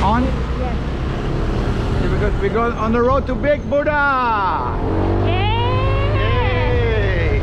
On? Yes. Yeah, because we go on the road to Big Buddha. Yay!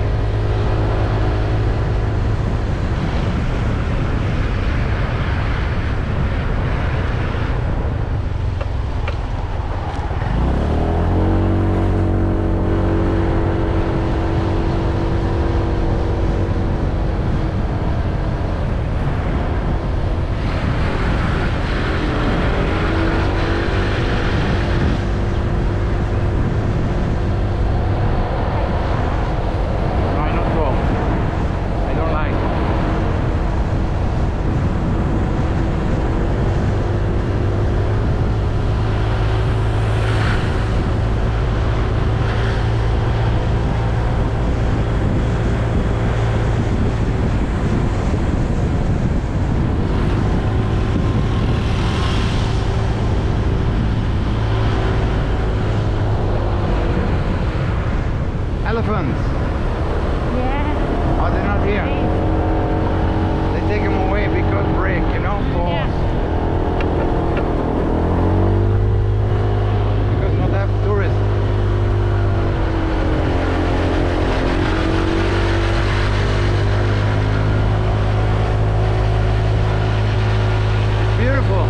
Elephants. Yeah. Oh, they're not here. They take them away because break, you know, for because not have tourists. Beautiful.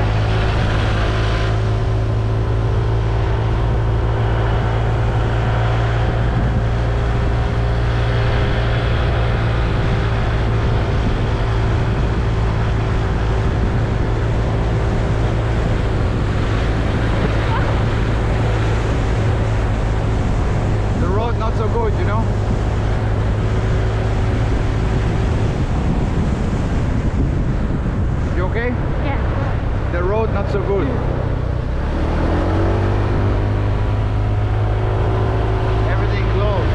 Not so good, you know. You okay? Yeah. The road not so good. Everything closed.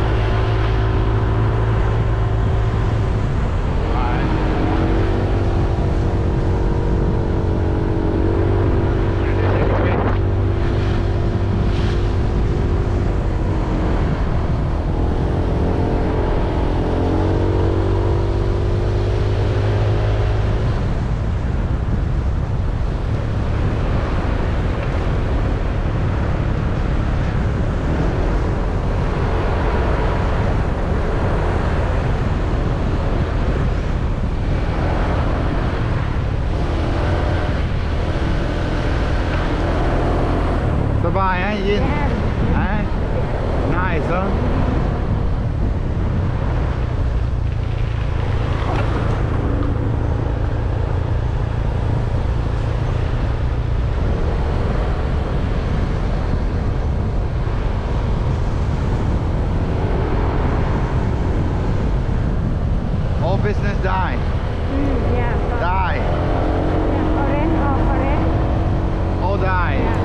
Bye, eh, Yin? Yeah. Eh? Nice, huh? All business die. Yeah. Die. Yeah. Orange or orange. All die. Yeah.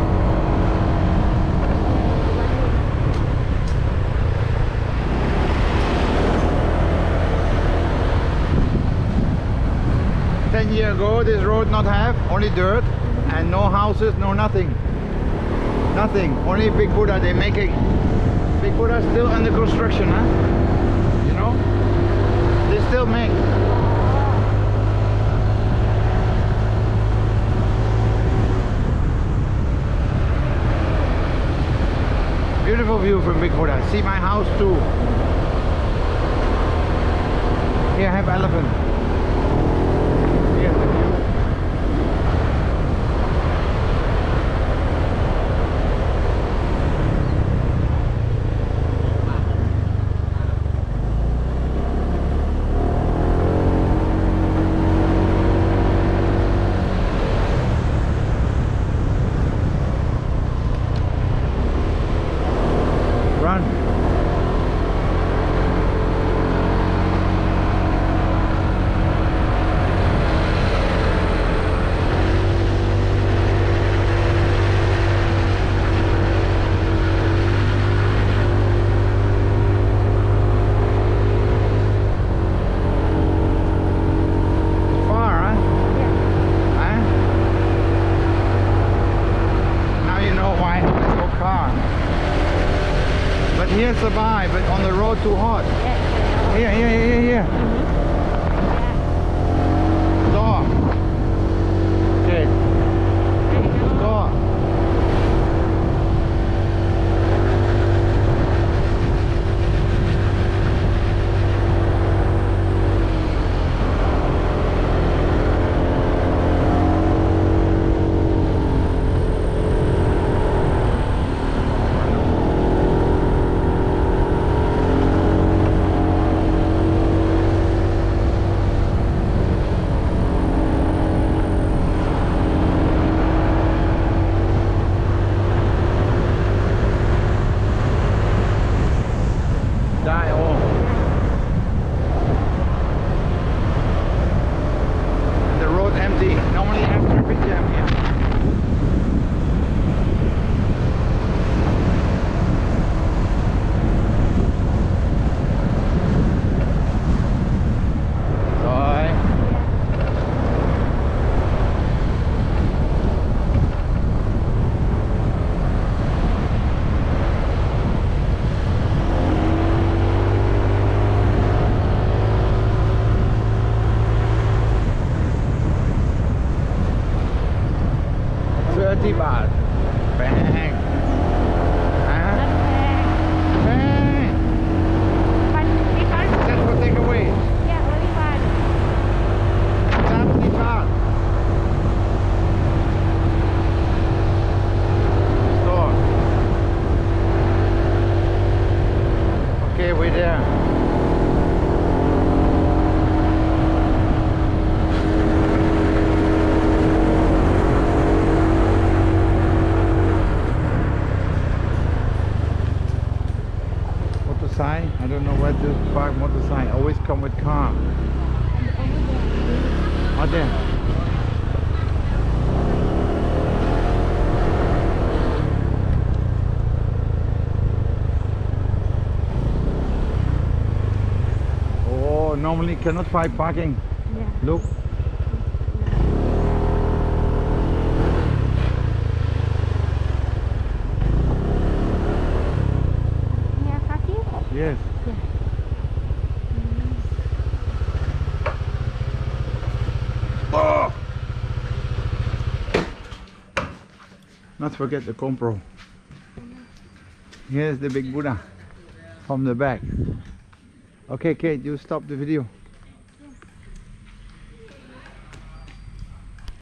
10 years ago this road not have, only dirt and no houses, no nothing. Nothing, only Big Buddha they making. Big Buddha still under construction, huh? You know? They still make. Beautiful view from Big Buddha. See my house too. Here I have elephant. Here's the view. Run. Far, huh? Huh? Now you know why there's no car. But here's the vibe, but on the road too hot. Here. Door. Okay. 30 baht. Bang. Huh? Not bad. Bang. But because That's for takeaway. yeah, only one. 30 baht. Store. Okay, we're there. Motorcycle? I don't know where to park motorcycle. Always come with car. Out there. Oh, normally cannot find parking. Yeah. Look. Yeah, parking? Yes. Yeah. Oh! Not forget the GoPro. Here's the big Buddha from the back. Okay, Kate, you stop the video.